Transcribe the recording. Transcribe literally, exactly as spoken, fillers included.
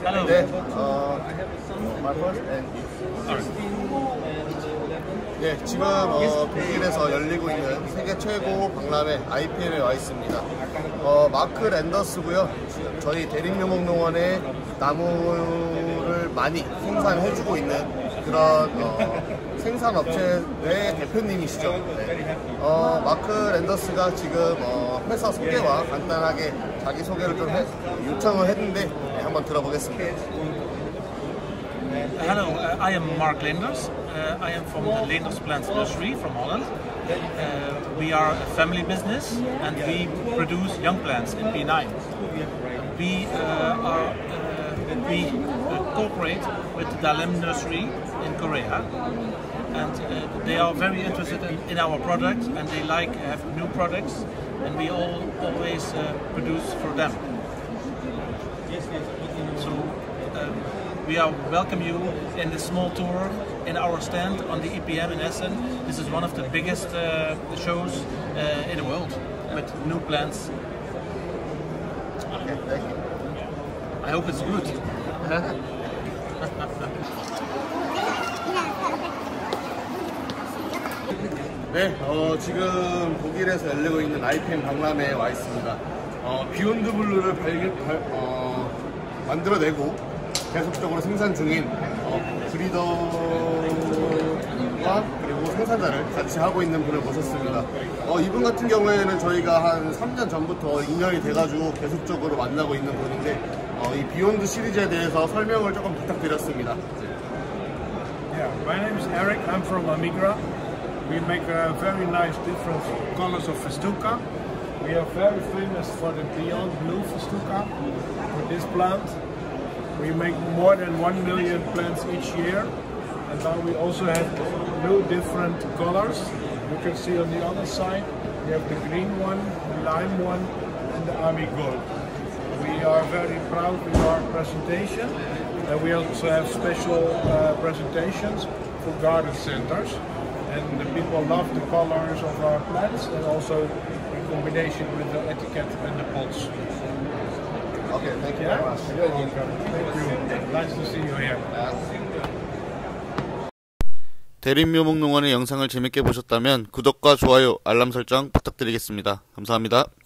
네, 어, my first and 네, 지금 어, 독일에서 열리고 있는 세계 최고 박람회 아이피엠에 와 있습니다. 어, 마크 랜더스고요. 저희 대림묘목농원에 나무를 많이 생산해주고 있는 그런 어, 생산업체의 대표님이시죠. 네. 어, 마크 랜더스가 지금 어, 회사 소개와 간단하게 자기소개를 좀 해, 요청을 했는데 네, 한번 들어보겠습니다. Hello, uh, I am Mark Lenders. Uh, I am from the Lenders Plants Nursery from Holland. Uh, we are a family business and we produce young plants in P nine. We uh, are uh, we uh, cooperate with the Dahlem Nursery in Korea, and uh, they are very interested in, in our product and they like have new products, and we all always uh, produce for them. So. Uh, We are welcome you in the small tour in our stand on the E P M in Essen. This is one of the biggest uh, shows uh, in the world with new plants. Okay, thank you. I hope it's good. 네, 어, 지금 독일에서 열리고 있는 아이피엠 박람회에 와 있습니다. 어, 비욘드 블루를 발견, 발, 어, 만들어내고 계속적으로 생산 중인 어, 브리더와 그리고 생산자를 같이 하고 있는 분을 모셨습니다. 어, 이분 같은 경우에는 저희가 한 삼 년 전부터 인연이 돼가지고 계속적으로 만나고 있는 분인데 어, 이 비욘드 시리즈에 대해서 설명을 조금 부탁드렸습니다. Yeah, my name is Eric. I'm from Amigra. We make uh, very nice different colors of Festuca. We are very famous for the Beyond Blue Festuca. For this plant, we make more than one million plants each year, and now we also have new different colors. You can see on the other side, we have the green one, the lime one, and the Ami Gold. We are very proud with our presentation, and we also have special uh, presentations for garden centers. And the people love the colors of our plants, and also in combination with the etiquette and the pots. Okay, thank you Yeah? very much. You're welcome. Thank you. Nice to see you here. 대림묘목농원의 영상을 재밌게 보셨다면 구독과 좋아요, 알람 설정 부탁드리겠습니다. 감사합니다.